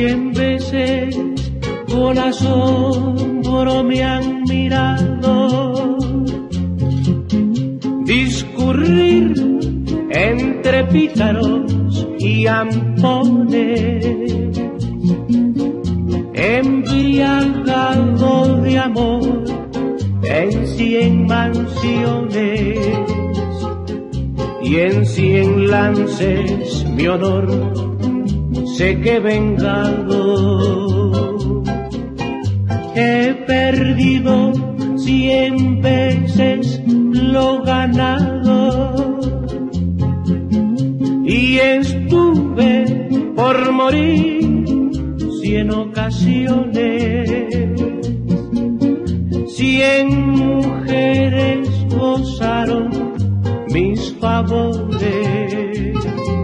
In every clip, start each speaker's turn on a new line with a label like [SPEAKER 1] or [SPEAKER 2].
[SPEAKER 1] 100 veces con asombro me han mirado discurrir entre pícaros y ampones, embriagado de amor en 100 mansiones, y en 100 lances mi honor sé que vengado. He perdido 100 veces lo ganado, y estuve por morir 100 ocasiones. 100 mujeres gozaron mis favores,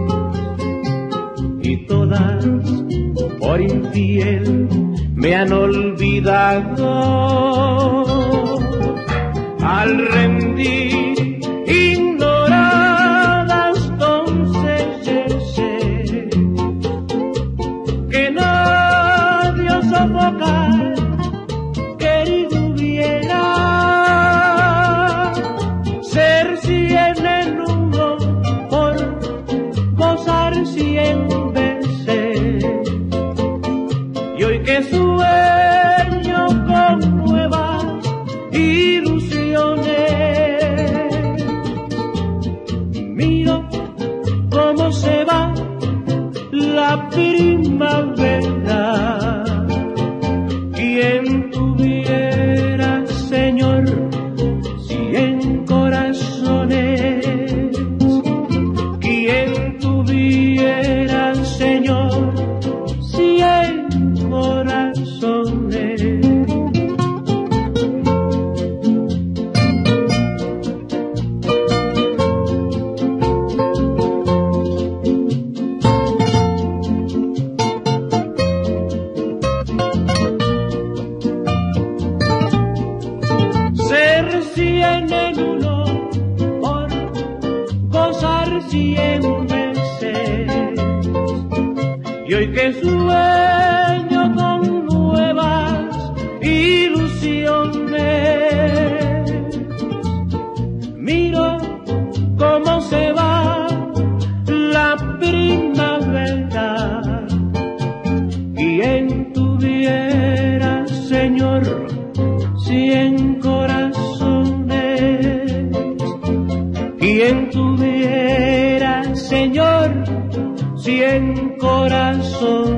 [SPEAKER 1] y todas por infiel me han olvidado. Al rendir ignoradas entonces sé que nadie os sofocar querido hubiera ser 100 en uno por gozar 100 veces. Y hoy que sueño con nuevas ilusiones, miro cómo se va la primavera. ¿Quién tuviera, Señor, 100 corazones? ¿Quién tuviera, Señor, 100 corazones? Ser 100 en uno por gozar 100 veces, y hoy que sueño con nuevas ilusiones, miro cómo se va la primavera. ¿Quién tuviera, Señor, 100 corazones? ¿Quién tuviera, Señor, 100 corazones?